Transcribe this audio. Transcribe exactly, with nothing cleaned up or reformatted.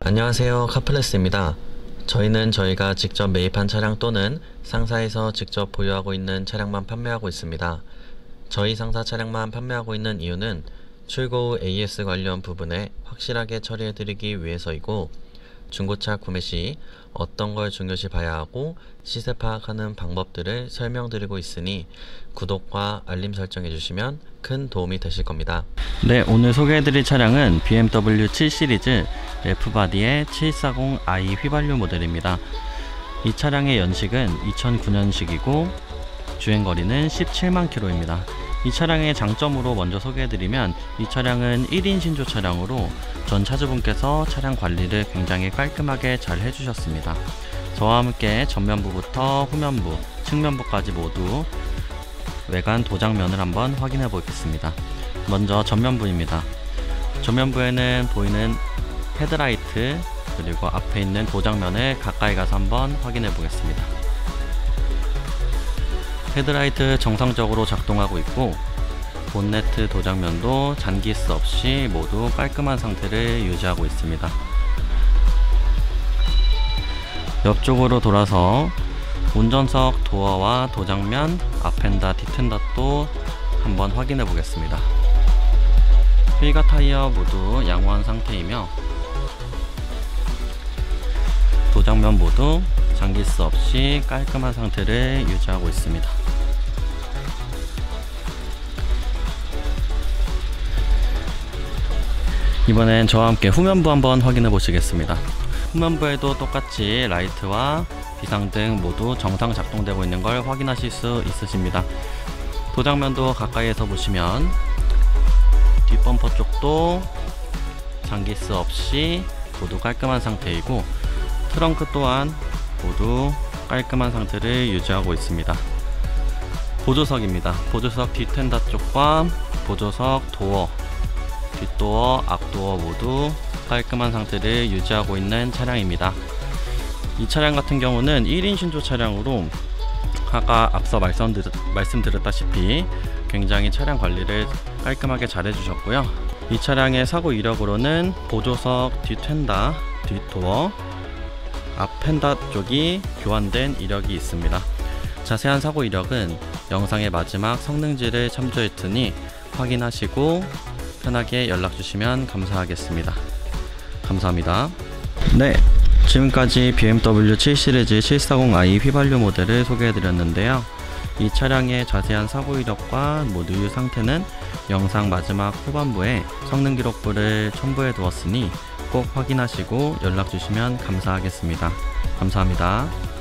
안녕하세요, 카플레스입니다. 저희는 저희가 직접 매입한 차량 또는 상사에서 직접 보유하고 있는 차량만 판매하고 있습니다. 저희 상사 차량만 판매하고 있는 이유는 출고 후 에이에스 관련 부분에 확실하게 처리해드리기 위해서이고, 중고차 구매 시 어떤 걸 중요시 봐야 하고 시세 파악하는 방법들을 설명드리고 있으니 구독과 알림 설정해 주시면 큰 도움이 되실 겁니다. 네, 오늘 소개해드릴 차량은 비엠더블유 칠 시리즈 F바디의 칠백사십 아이 휘발유 모델입니다. 이 차량의 연식은 이천구 년식이고 주행거리는 십칠만 킬로미터입니다. 이 차량의 장점으로 먼저 소개해드리면, 이 차량은 일 인 신조 차량으로 전 차주분께서 차량 관리를 굉장히 깔끔하게 잘 해주셨습니다. 저와 함께 전면부부터 후면부, 측면부까지 모두 외관 도장면을 한번 확인해 보겠습니다. 먼저 전면부입니다. 전면부에는 보이는 헤드라이트 그리고 앞에 있는 도장면을 가까이 가서 한번 확인해 보겠습니다. 헤드라이트 정상적으로 작동하고 있고, 본네트 도장면도 잔기스 없이 모두 깔끔한 상태를 유지하고 있습니다. 옆쪽으로 돌아서 운전석 도어와 도장면, 앞엔다, 뒷엔다도 한번 확인해 보겠습니다. 휠과 타이어 모두 양호한 상태이며 도장면 모두 잔기스 없이 깔끔한 상태를 유지하고 있습니다. 이번엔 저와 함께 후면부 한번 확인해 보시겠습니다. 후면부에도 똑같이 라이트와 비상등 모두 정상 작동되고 있는 걸 확인하실 수 있으십니다. 도장면도 가까이에서 보시면 뒷범퍼 쪽도 잔기스 없이 모두 깔끔한 상태이고, 트렁크 또한 모두 깔끔한 상태를 유지하고 있습니다. 보조석입니다. 보조석 뒷텐다 쪽과 보조석 도어, 뒷도어, 앞도어 모두 깔끔한 상태를 유지하고 있는 차량입니다. 이 차량 같은 경우는 일 인 신조 차량으로 아까 앞서 말씀드렸, 말씀드렸다시피 굉장히 차량 관리를 깔끔하게 잘 해주셨고요. 이 차량의 사고 이력으로는 보조석 뒷텐다, 뒷도어, 앞펜다 쪽이 교환된 이력이 있습니다. 자세한 사고 이력은 영상의 마지막 성능지를 참조했으니 확인하시고 편하게 연락주시면 감사하겠습니다. 감사합니다. 네, 지금까지 비엠더블유 칠 시리즈 칠백사십 아이 휘발유 모델을 소개해드렸는데요. 이 차량의 자세한 사고 이력과 모듈 상태는 영상 마지막 후반부에 성능 기록부를 첨부해 두었으니 꼭 확인하시고 연락주시면 감사하겠습니다. 감사합니다.